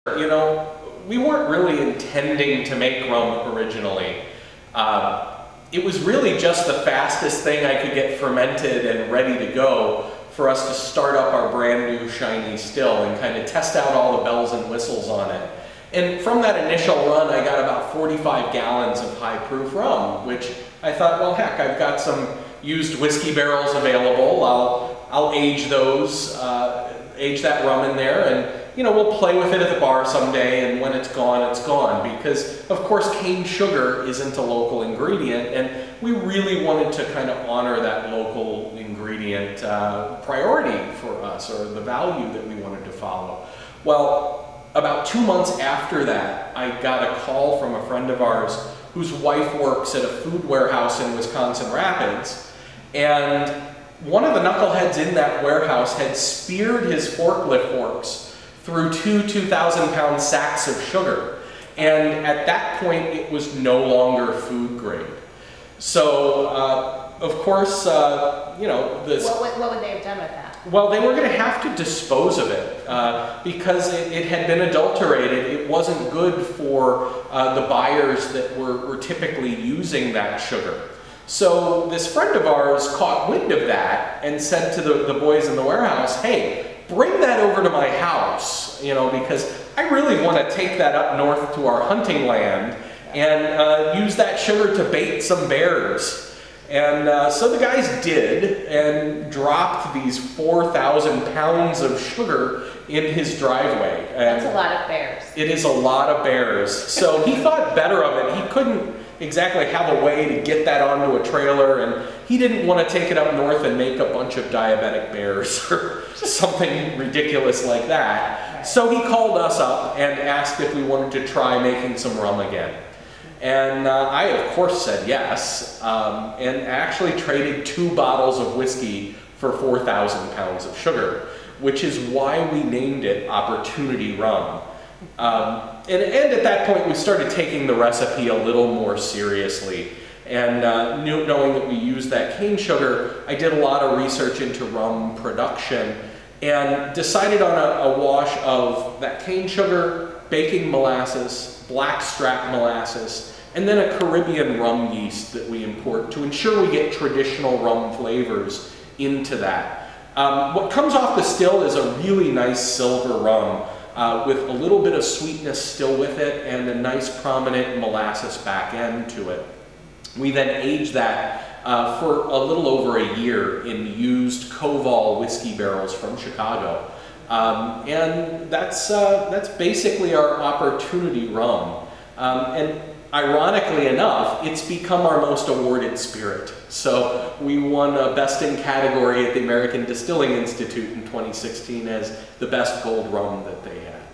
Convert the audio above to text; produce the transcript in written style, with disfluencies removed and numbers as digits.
You know, we weren't really intending to make rum originally. It was really just the fastest thing I could get fermented and ready to go for us to start up our brand new shiny still and kind of test out all the bells and whistles on it. And from that initial run, I got about 45 gallons of high proof rum, which I thought, well, heck, I've got some used whiskey barrels available. I'll age those, age that rum in there, and you know, we'll play with it at the bar someday, and when it's gone, because of course cane sugar isn't a local ingredient, and we really wanted to kind of honor that local ingredient priority for us, or the value that we wanted to follow. Well, about 2 months after that, I got a call from a friend of ours whose wife works at a food warehouse in Wisconsin Rapids, and one of the knuckleheads in that warehouse had speared his forklift forks through two 2,000-pound sacks of sugar. And at that point, it was no longer food grade. So, of course, you know, this... What would they have done with that? Well, they were going to have to dispose of it because it had been adulterated. It wasn't good for the buyers that were typically using that sugar. So this friend of ours caught wind of that and said to the boys in the warehouse, hey, bring that over to my house, you know, because I really want to take that up north to our hunting land and use that sugar to bait some bears. And so the guys did, and dropped these 4,000 pounds of sugar in his driveway. And that's a lot of bears. It is a lot of bears. So he thought better of it. He couldn't exactly have a way to get that onto a trailer, and he didn't want to take it up north and make a bunch of diabetic bears or something ridiculous like that. Right. So he called us up and asked if we wanted to try making some rum again. And I, of course, said yes, and actually traded 2 bottles of whiskey for 4,000 pounds of sugar, which is why we named it Opportunity Rum. And at that point, we started taking the recipe a little more seriously. And knowing that we used that cane sugar, I did a lot of research into rum production and decided on a wash of that cane sugar, baking molasses, blackstrap molasses, and then a Caribbean rum yeast that we import to ensure we get traditional rum flavors into that. What comes off the still is a really nice silver rum with a little bit of sweetness still with it and a nice prominent molasses back end to it. We then age that for a little over a year in used Koval whiskey barrels from Chicago. And that's basically our Opportunity Rum. And ironically enough, it's become our most awarded spirit. So we won a Best in Category at the American Distilling Institute in 2016 as the best gold rum that they had.